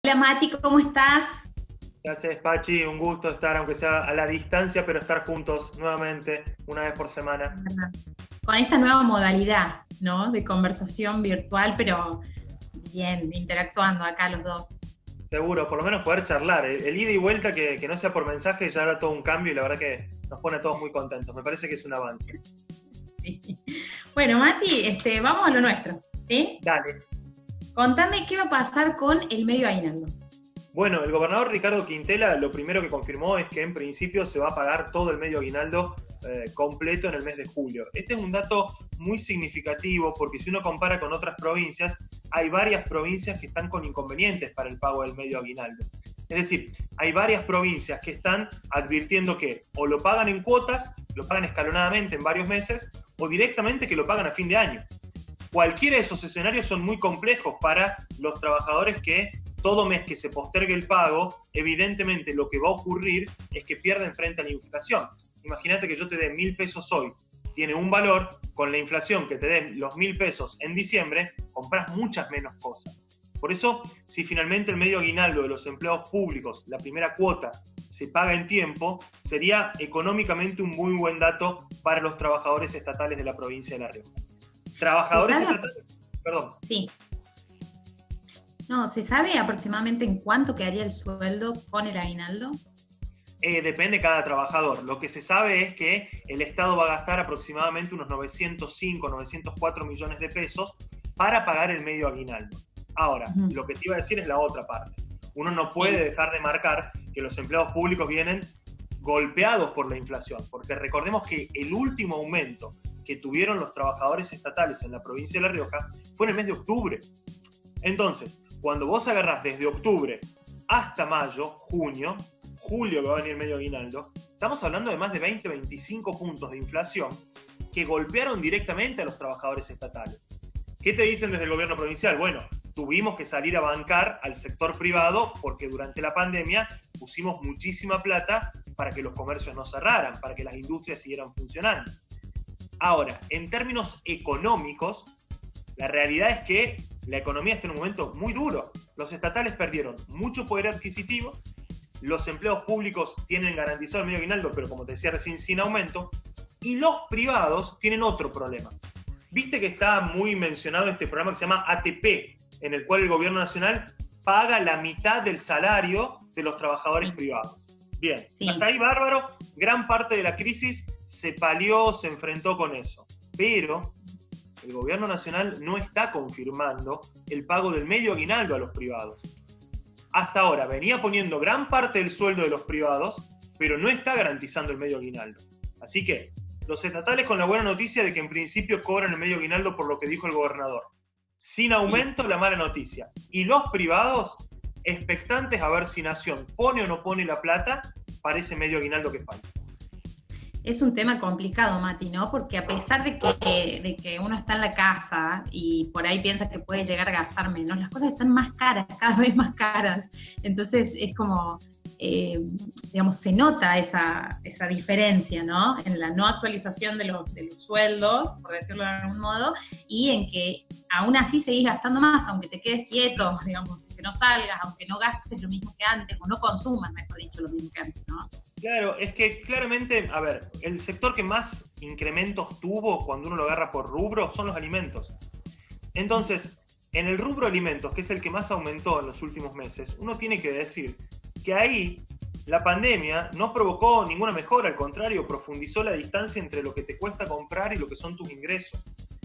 Hola Mati, ¿cómo estás? Gracias, Pachi. Un gusto estar, aunque sea a la distancia, pero estar juntos nuevamente, una vez por semana. Con esta nueva modalidad, ¿no? De conversación virtual, pero bien, interactuando acá los dos. Seguro, por lo menos poder charlar. El ida y vuelta, que no sea por mensaje, ya era todo un cambio y la verdad que nos pone a todos muy contentos. Me parece que es un avance. Sí. Bueno, Mati, vamos a lo nuestro, ¿sí? Dale. Contame qué va a pasar con el medio aguinaldo. Bueno, el gobernador Ricardo Quintela lo primero que confirmó es que en principio se va a pagar todo el medio aguinaldo completo en el mes de julio. Este es un dato muy significativo porque si uno compara con otras provincias, hay varias provincias que están con inconvenientes para el pago del medio aguinaldo. Es decir, hay varias provincias que están advirtiendo que o lo pagan en cuotas, lo pagan escalonadamente en varios meses, o directamente que lo pagan a fin de año. Cualquiera de esos escenarios son muy complejos para los trabajadores que todo mes que se postergue el pago, evidentemente lo que va a ocurrir es que pierden frente a la inflación. Imagínate que yo te dé 1.000 pesos hoy, tiene un valor, con la inflación que te den los 1.000 pesos en diciembre, compras muchas menos cosas. Por eso, si finalmente el medio aguinaldo de los empleados públicos, la primera cuota, se paga en tiempo, sería económicamente un muy buen dato para los trabajadores estatales de la provincia de La Rioja. Trabajadores estatales, perdón. Sí. No, ¿se sabe aproximadamente en cuánto quedaría el sueldo con el aguinaldo? Depende de cada trabajador. Lo que se sabe es que el Estado va a gastar aproximadamente unos 905, 904 millones de pesos para pagar el medio aguinaldo. Ahora, lo que te iba a decir es la otra parte. Uno no puede dejar de marcar que los empleados públicos vienen golpeados por la inflación, porque recordemos que el último aumento que tuvieron los trabajadores estatales en la provincia de La Rioja fue en el mes de octubre. Entonces, cuando vos agarrás desde octubre hasta mayo, junio, julio que va a venir medio aguinaldo, estamos hablando de más de 20, 25 puntos de inflación que golpearon directamente a los trabajadores estatales. ¿Qué te dicen desde el gobierno provincial? Bueno, tuvimos que salir a bancar al sector privado porque durante la pandemia pusimos muchísima plata para que los comercios no cerraran, para que las industrias siguieran funcionando. Ahora, en términos económicos, la realidad es que la economía está en un momento muy duro. Los estatales perdieron mucho poder adquisitivo, los empleos públicos tienen garantizado el medio aguinaldo, pero como te decía recién, sin aumento, y los privados tienen otro problema. Viste que está muy mencionado este programa que se llama ATP, en el cual el gobierno nacional paga la mitad del salario de los trabajadores privados. Bien, hasta ahí bárbaro, gran parte de la crisis se palió, se enfrentó con eso, pero el gobierno nacional no está confirmando el pago del medio aguinaldo a los privados. Hasta ahora venía poniendo gran parte del sueldo de los privados, pero no está garantizando el medio aguinaldo. Así que los estatales con la buena noticia de que en principio cobran el medio aguinaldo por lo que dijo el gobernador. Sin aumento, la mala noticia. Y los privados expectantes a ver si Nación pone o no pone la plata para ese medio aguinaldo que falta. Es un tema complicado, Mati, ¿no? Porque a pesar de que uno está en la casa y por ahí piensa que puede llegar a gastar menos, las cosas están más caras, cada vez más caras. Entonces es como, digamos, se nota esa diferencia, ¿no? En la no actualización de los sueldos, por decirlo de algún modo, y en que aún así seguís gastando más, aunque te quedes quieto, digamos, que no salgas, aunque no gastes lo mismo que antes, o no consumas, mejor dicho, lo mismo que antes, ¿no? Claro, es que claramente, a ver, el sector que más incrementos tuvo cuando uno lo agarra por rubro son los alimentos. Entonces, en el rubro alimentos, que es el que más aumentó en los últimos meses, uno tiene que decir que ahí la pandemia no provocó ninguna mejora, al contrario, profundizó la distancia entre lo que te cuesta comprar y lo que son tus ingresos.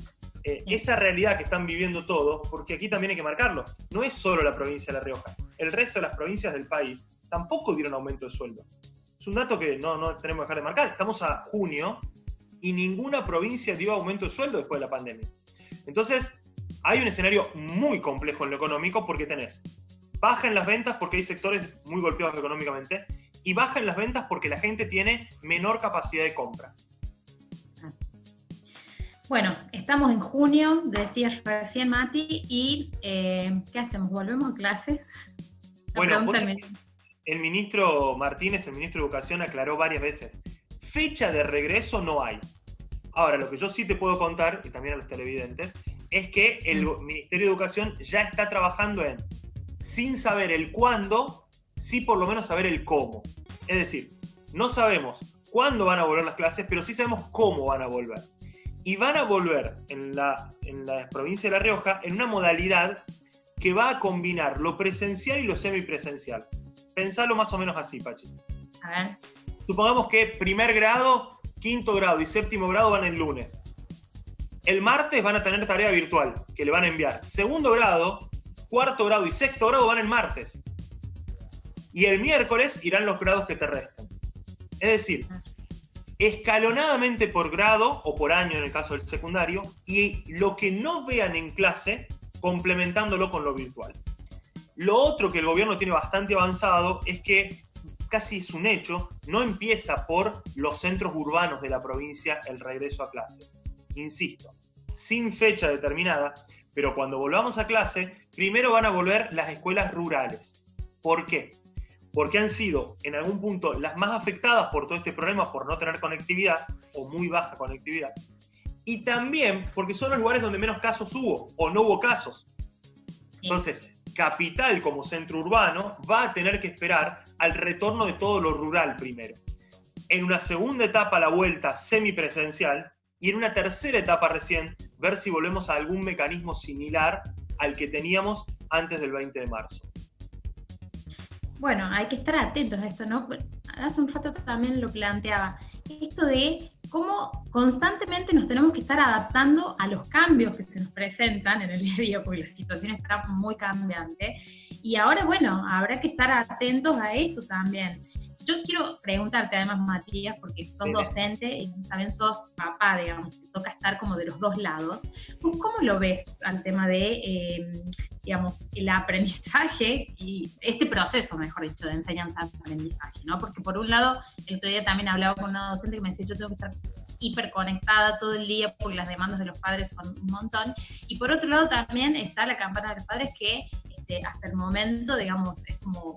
Esa realidad que están viviendo todos, porque aquí también hay que marcarlo, no es solo la provincia de La Rioja, el resto de las provincias del país tampoco dieron aumento de sueldo. Es un dato que no tenemos que dejar de marcar. Estamos a junio y ninguna provincia dio aumento de sueldo después de la pandemia. Entonces, hay un escenario muy complejo en lo económico porque tenés baja en las ventas porque hay sectores muy golpeados económicamente y baja en las ventas porque la gente tiene menor capacidad de compra. Bueno, estamos en junio, decías recién, Mati, y ¿qué hacemos? ¿Volvemos a clases? Bueno, el ministro Martínez, el ministro de Educación, aclaró varias veces, fecha de regreso no hay. Ahora, lo que yo sí te puedo contar, y también a los televidentes, es que el Ministerio de Educación ya está trabajando en sin saber el cuándo, sí por lo menos saber el cómo. Es decir, no sabemos cuándo van a volver las clases, pero sí sabemos cómo van a volver. Y van a volver en la provincia de La Rioja en una modalidad que va a combinar lo presencial y lo semipresencial. Pensalo más o menos así, Pachi. A ver. Supongamos que primer grado, quinto grado y séptimo grado van el lunes. El martes van a tener tarea virtual que le van a enviar. Segundo grado, cuarto grado y sexto grado van el martes. Y el miércoles irán los grados que te restan. Es decir, escalonadamente por grado o por año en el caso del secundario, y lo que no vean en clase, complementándolo con lo virtual. Lo otro que el gobierno tiene bastante avanzado es que, casi es un hecho, no empieza por los centros urbanos de la provincia el regreso a clases. Insisto, sin fecha determinada, pero cuando volvamos a clase, primero van a volver las escuelas rurales. ¿Por qué? Porque han sido, en algún punto, las más afectadas por todo este problema, por no tener conectividad, o muy baja conectividad, y también porque son los lugares donde menos casos hubo, o no hubo casos. Entonces, Capital como centro urbano va a tener que esperar al retorno de todo lo rural primero. En una segunda etapa la vuelta semipresencial, y en una tercera etapa recién, ver si volvemos a algún mecanismo similar al que teníamos antes del 20 de marzo. Bueno, hay que estar atentos a esto, ¿no? Hace un rato también lo planteaba, esto de cómo constantemente nos tenemos que estar adaptando a los cambios que se nos presentan en el día a día, porque la situación está muy cambiante, y ahora, bueno, habrá que estar atentos a esto también. Yo quiero preguntarte además, Matías, porque sos docente y también sos papá, digamos, te toca estar como de los dos lados. ¿Vos cómo lo ves al tema de, digamos, el aprendizaje y este proceso, mejor dicho, de enseñanza-aprendizaje, ¿no? Porque por un lado, el otro día también hablaba con una docente que me decía, yo tengo que estar hiperconectada todo el día porque las demandas de los padres son un montón. Y por otro lado también está la campana de los padres que hasta el momento, digamos, es como...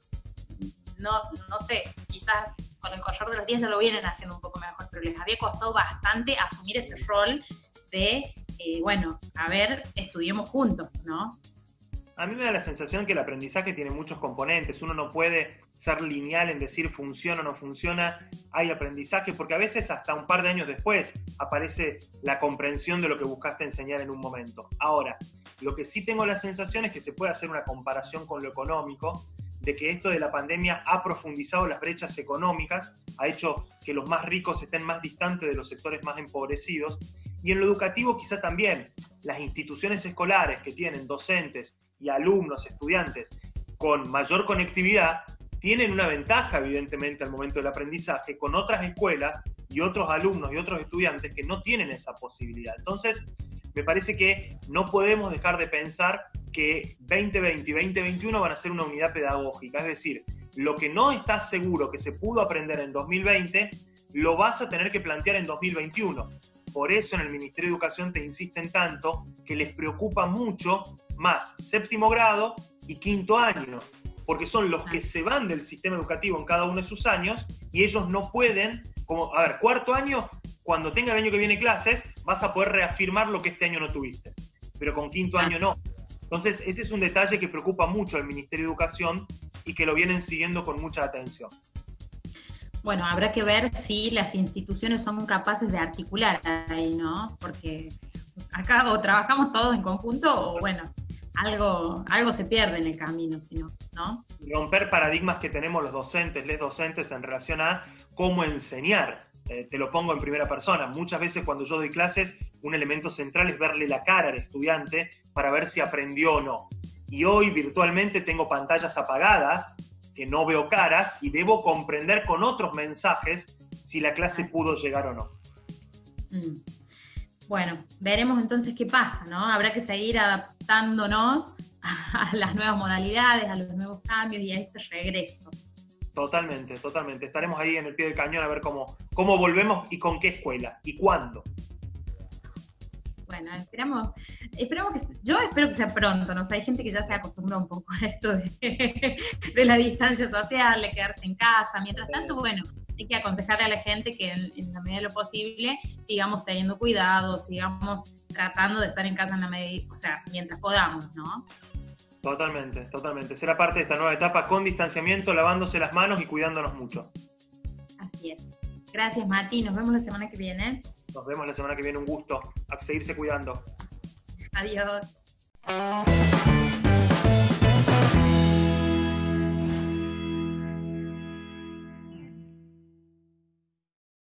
No sé, quizás con el correr de los días ya lo vienen haciendo un poco mejor, pero les había costado bastante asumir ese rol de, bueno, a ver, estudiemos juntos, ¿no? A mí me da la sensación que el aprendizaje tiene muchos componentes. Uno no puede ser lineal en decir funciona o no funciona. Hay aprendizaje, porque a veces hasta un par de años después aparece la comprensión de lo que buscaste enseñar en un momento. Ahora, lo que sí tengo la sensación es que se puede hacer una comparación con lo económico, de que esto de la pandemia ha profundizado las brechas económicas, ha hecho que los más ricos estén más distantes de los sectores más empobrecidos, y en lo educativo quizá también las instituciones escolares que tienen docentes y alumnos, estudiantes con mayor conectividad, tienen una ventaja evidentemente al momento del aprendizaje con otras escuelas y otros alumnos y otros estudiantes que no tienen esa posibilidad. Entonces, me parece que no podemos dejar de pensar que 2020 y 2021 van a ser una unidad pedagógica, es decir, lo que no estás seguro que se pudo aprender en 2020, lo vas a tener que plantear en 2021. Por eso en el Ministerio de Educación te insisten tanto que les preocupa mucho más séptimo grado y quinto año, porque son los que se van del sistema educativo en cada uno de sus años y ellos no pueden, como, a ver, cuarto año, cuando tenga el año que viene clases, vas a poder reafirmar lo que este año no tuviste, pero con quinto año no. Entonces, ese es un detalle que preocupa mucho al Ministerio de Educación y que lo vienen siguiendo con mucha atención. Bueno, habrá que ver si las instituciones son capaces de articular ahí, ¿no? Porque acá o trabajamos todos en conjunto o, bueno, algo se pierde en el camino, si no, ¿no? Romper paradigmas que tenemos los docentes, les docentes en relación a cómo enseñar. Te lo pongo en primera persona. Muchas veces cuando yo doy clases, un elemento central es verle la cara al estudiante para ver si aprendió o no. Y hoy virtualmente tengo pantallas apagadas, que no veo caras, y debo comprender con otros mensajes si la clase pudo llegar o no. Bueno, veremos entonces qué pasa, ¿no? Habrá que seguir adaptándonos a las nuevas modalidades, a los nuevos cambios y a este regreso. Totalmente, totalmente. Estaremos ahí en el pie del cañón a ver cómo volvemos y con qué escuela y cuándo. Bueno, esperamos que, yo espero que sea pronto, ¿no? O sea, hay gente que ya se acostumbró un poco a esto de la distancia social, de quedarse en casa. Mientras tanto, bueno, hay que aconsejarle a la gente que en la medida de lo posible sigamos teniendo cuidado, sigamos tratando de estar en casa en la medida, o sea, mientras podamos, ¿no? Totalmente, totalmente. Será parte de esta nueva etapa con distanciamiento, lavándose las manos y cuidándonos mucho. Así es. Gracias, Mati. Nos vemos la semana que viene. Nos vemos la semana que viene. Un gusto. A seguirse cuidando. Adiós.